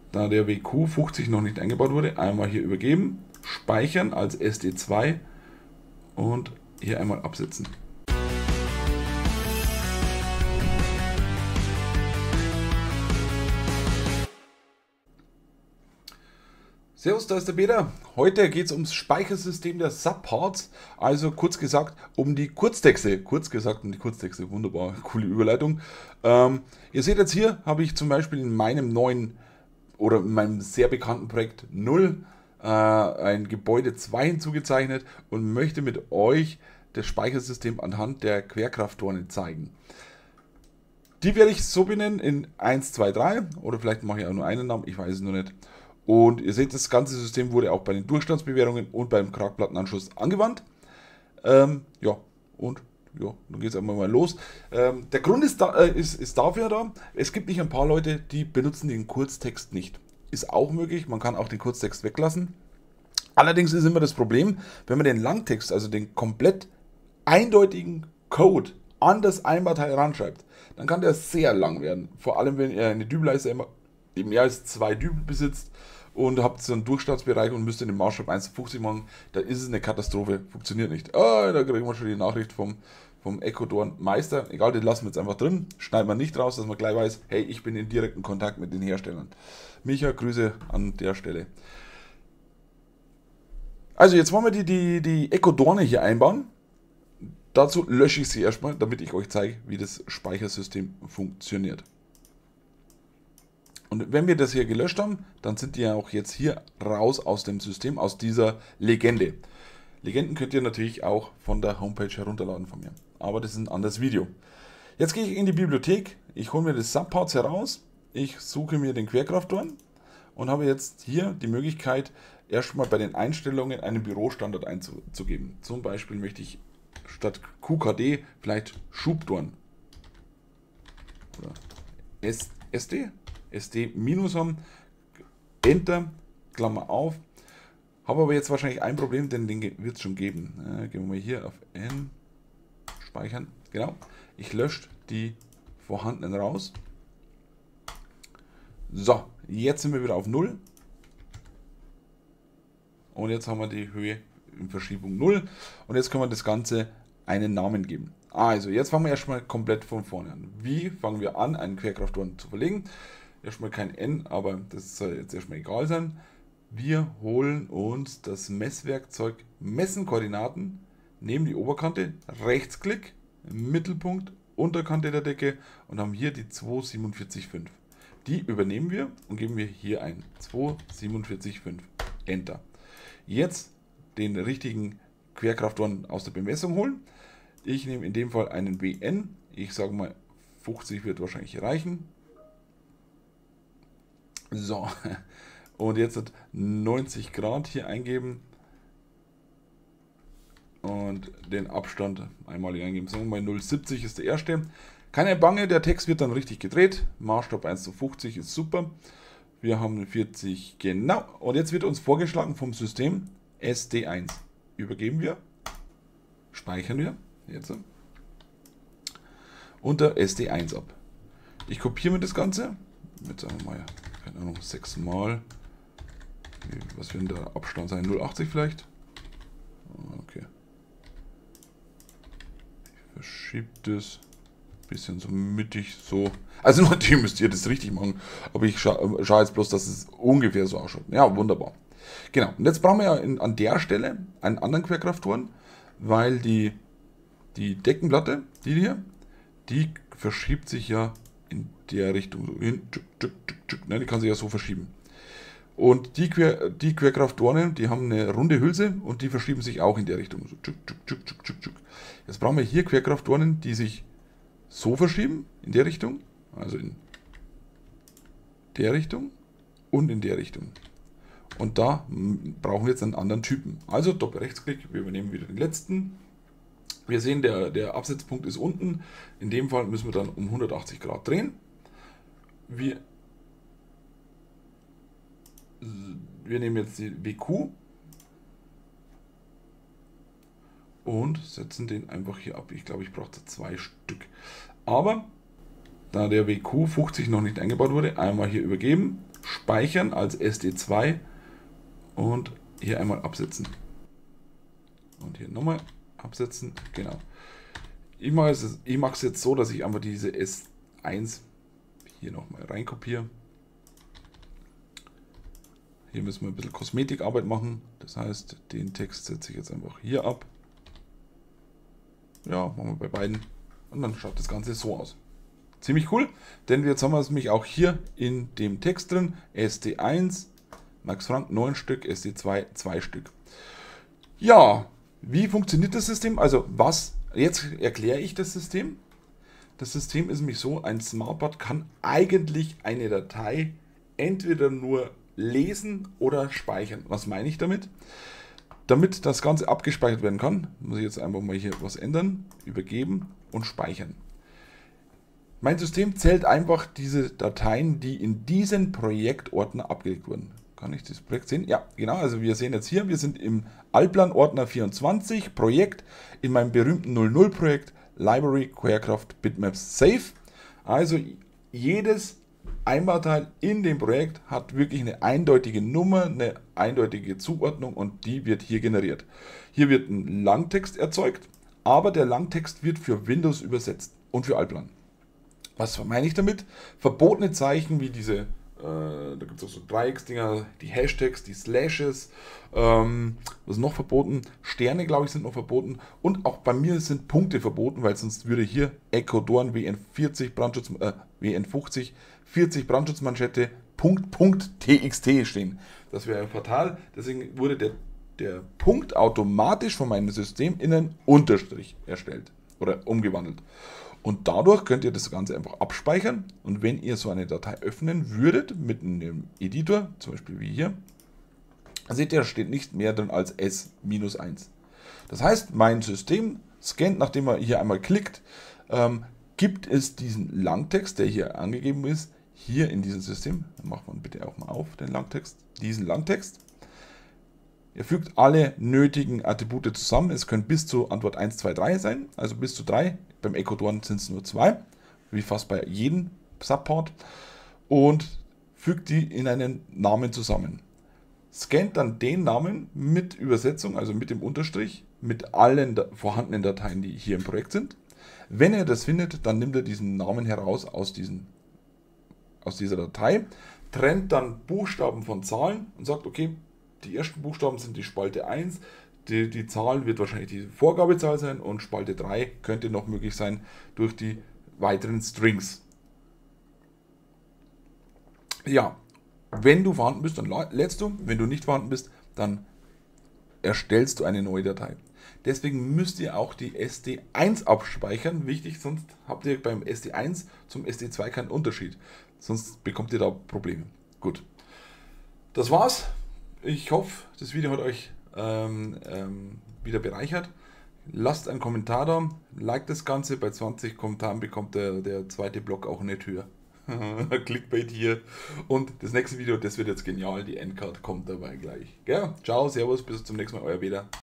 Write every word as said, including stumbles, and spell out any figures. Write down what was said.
Da der W Q fünfzig noch nicht eingebaut wurde, einmal hier übergeben, speichern als S D zwei und hier einmal absetzen. Servus, da ist der Peter. Heute geht es ums Speichersystem der Subparts, also kurz gesagt um die Kurztexte. Kurz gesagt um die Kurztexte, wunderbar, coole Überleitung. Ähm, ihr seht jetzt hier, habe ich zum Beispiel in meinem neuen oder in meinem sehr bekannten Projekt null äh, ein Gebäude zwei hinzugezeichnet und möchte mit euch das Speichersystem anhand der Querkraftorte zeigen. Die werde ich so benennen in eins, zwei, drei oder vielleicht mache ich auch nur einen Namen, ich weiß es noch nicht. Und ihr seht, das ganze System wurde auch bei den Durchstandsbewertungen und beim Kragplattenanschluss angewandt. Ähm, ja, und ja, dann geht es einmal mal los. Ähm, der Grund ist, da, äh, ist, ist dafür da, es gibt nicht ein paar Leute, die benutzen den Kurztext nicht. Ist auch möglich, man kann auch den Kurztext weglassen. Allerdings ist immer das Problem, wenn man den Langtext, also den komplett eindeutigen Code an das Einbauteil ranschreibt, dann kann der sehr lang werden. Vor allem, wenn ihr eine Dübelleiste immer mehr als zwei Dübel besitzt und habt so einen Durchstandsbereich und müsst den Maßstab eins zu fünfzig machen, da ist es eine Katastrophe, funktioniert nicht. Ah, da kriegen wir schon die Nachricht vom, vom Ecodorn Meister, egal, den lassen wir jetzt einfach drin, schneiden wir nicht raus, dass man gleich weiß, hey, ich bin in direkten Kontakt mit den Herstellern. Micha, Grüße an der Stelle. Also jetzt wollen wir die, die, die Ecodorne hier einbauen. Dazu lösche ich sie erstmal, damit ich euch zeige, wie das Speichersystem funktioniert. Und wenn wir das hier gelöscht haben, dann sind die ja auch jetzt hier raus aus dem System, aus dieser Legende. Legenden könnt ihr natürlich auch von der Homepage herunterladen von mir. Aber das ist ein anderes Video. Jetzt gehe ich in die Bibliothek, ich hole mir das Subparts heraus, ich suche mir den Querkraftorn und habe jetzt hier die Möglichkeit, erstmal bei den Einstellungen einen Bürostandard einzugeben. Zum Beispiel möchte ich statt Q K D vielleicht Schubtorn oder S D. S D minus haben, Enter, Klammer auf. Habe aber jetzt wahrscheinlich ein Problem, denn den wird es schon geben. Äh, gehen wir mal hier auf N, speichern, genau. Ich lösche die vorhandenen raus. So, jetzt sind wir wieder auf null. Und jetzt haben wir die Höhe in Verschiebung null. Und jetzt können wir das Ganze einen Namen geben. Also, jetzt fangen wir erstmal komplett von vorne an. Wie fangen wir an, einen Querkraftorn zu verlegen? Erstmal kein N, aber das soll jetzt erstmal egal sein. Wir holen uns das Messwerkzeug Messen Koordinaten, nehmen die Oberkante, Rechtsklick, Mittelpunkt, Unterkante der Decke und haben hier die zwei sieben vier fünf. Die übernehmen wir und geben wir hier ein. zwei sieben vier fünf. Enter. Jetzt den richtigen Querkraftorn aus der Bemessung holen. Ich nehme in dem Fall einen B N. Ich sage mal, fünfzig wird wahrscheinlich reichen. So, und jetzt hat neunzig Grad hier eingeben und den Abstand einmalig eingeben. Sagen wir mal null Komma siebzig ist der erste. Keine Bange, der Text wird dann richtig gedreht. Maßstab eins zu fünfzig ist super. Wir haben vierzig, genau. Und jetzt wird uns vorgeschlagen vom System S D eins. Übergeben wir, speichern wir, jetzt unter S D eins ab. Ich kopiere mir das Ganze, mit sagen wir mal, keine Ahnung, sechs mal, was wird denn der Abstand sein, null Komma achtzig vielleicht? Okay. Ich verschiebe das ein bisschen so mittig, so. Also natürlich müsst ihr das richtig machen, aber ich schaue schau jetzt bloß, dass es ungefähr so ausschaut. Ja, wunderbar. Genau, und jetzt brauchen wir ja in, an der Stelle einen anderen Querkraftorn, weil die, die Deckenplatte, die hier, die verschiebt sich ja in der Richtung so hin, ne, die kann sich ja so verschieben. Und die, Quer, die Querkraftorne, die haben eine runde Hülse und die verschieben sich auch in der Richtung. So, jetzt brauchen wir hier Querkraftornen, die sich so verschieben, in der Richtung, also in der Richtung und in der Richtung. Und da brauchen wir jetzt einen anderen Typen. Also Doppel-Rechtsklick, wir übernehmen wieder den letzten. Wir sehen, der, der Absetzpunkt ist unten. In dem Fall müssen wir dann um hundertachtzig Grad drehen. Wir, wir nehmen jetzt die W Q und setzen den einfach hier ab. Ich glaube, ich brauche da zwei Stück. Aber da der W Q fünfzig noch nicht eingebaut wurde, einmal hier übergeben, speichern als S D zwei und hier einmal absetzen. Und hier nochmal absetzen, genau. Ich mache es, ich mache es jetzt so, dass ich einfach diese S eins hier nochmal reinkopiere. Hier müssen wir ein bisschen Kosmetikarbeit machen. Das heißt, den Text setze ich jetzt einfach hier ab. Ja, machen wir bei beiden. Und dann schaut das Ganze so aus. Ziemlich cool, denn jetzt haben wir es nämlich auch hier in dem Text drin. S D eins, Max Frank neun Stück, S D zwei zwei Stück. Ja, wie funktioniert das System? Also was, jetzt erkläre ich das System. Das System ist nämlich so, ein Smartboard kann eigentlich eine Datei entweder nur lesen oder speichern. Was meine ich damit? Damit das Ganze abgespeichert werden kann, muss ich jetzt einfach mal hier was ändern, übergeben und speichern. Mein System zählt einfach diese Dateien, die in diesen Projektordner abgelegt wurden. Kann ich das Projekt sehen? Ja, genau. Also wir sehen jetzt hier, wir sind im Allplan-Ordner vierundzwanzig, Projekt, in meinem berühmten null null Projekt, Library, Querycraft, Bitmaps, Save. Also jedes Einbauteil in dem Projekt hat wirklich eine eindeutige Nummer, eine eindeutige Zuordnung und die wird hier generiert. Hier wird ein Langtext erzeugt, aber der Langtext wird für Windows übersetzt und für Allplan. Was meine ich damit? Verbotene Zeichen wie diese, äh, da gibt es auch so Dreiecksdinger, die Hashtags, die Slashes, ähm, was ist noch verboten? Sterne, glaube ich, sind noch verboten und auch bei mir sind Punkte verboten, weil sonst würde hier Echo Dorn W N vierzig Brandschutz, äh, W N fünfzig, vierzig Brandschutzmanschette, Punkt, Punkt, T X T stehen. Das wäre fatal, deswegen wurde der, der Punkt automatisch von meinem System in einen Unterstrich erstellt oder umgewandelt. Und dadurch könnt ihr das Ganze einfach abspeichern und wenn ihr so eine Datei öffnen würdet mit einem Editor, zum Beispiel wie hier, seht ihr, da steht nicht mehr drin als S eins. Das heißt, mein System scannt, nachdem man hier einmal klickt, ähm, gibt es diesen Langtext, der hier angegeben ist, hier in diesem System. Dann macht man bitte auch mal auf den Langtext, diesen Langtext. Er fügt alle nötigen Attribute zusammen. Es können bis zu Antwort eins, zwei, drei sein, also bis zu drei. Beim Echo Dorn sind es nur zwei, wie fast bei jedem Support. Und fügt die in einen Namen zusammen. Scannt dann den Namen mit Übersetzung, also mit dem Unterstrich, mit allen vorhandenen Dateien, die hier im Projekt sind. Wenn er das findet, dann nimmt er diesen Namen heraus aus, diesen, aus dieser Datei, trennt dann Buchstaben von Zahlen und sagt, okay, die ersten Buchstaben sind die Spalte eins, die, die Zahl wird wahrscheinlich die Vorgabezahl sein und Spalte drei könnte noch möglich sein durch die weiteren Strings. Ja, wenn du vorhanden bist, dann lädst du, wenn du nicht vorhanden bist, dann erstellst du eine neue Datei. Deswegen müsst ihr auch die S D eins abspeichern, wichtig, sonst habt ihr beim S D eins zum S D zwei keinen Unterschied, sonst bekommt ihr da Probleme. Gut, das war's. Ich hoffe, das Video hat euch ähm, ähm, wieder bereichert. Lasst einen Kommentar da, liked das Ganze, bei zwanzig Kommentaren bekommt der, der zweite Block auch nicht höher. Clickbait hier. Und das nächste Video, das wird jetzt genial, die Endcard kommt dabei gleich. Ja, ciao, servus, bis zum nächsten Mal, euer Beda.